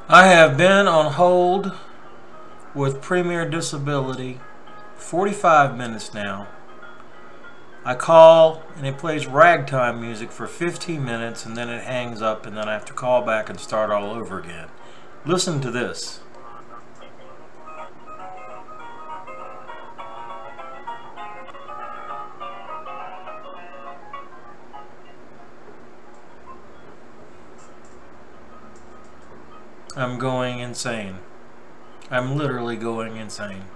I have been on hold with Premier Disability 45 minutes now. I call and it plays ragtime music for 15 minutes and then it hangs up and then I have to call back and start all over again. Listen to this. I'm going insane. I'm literally going insane.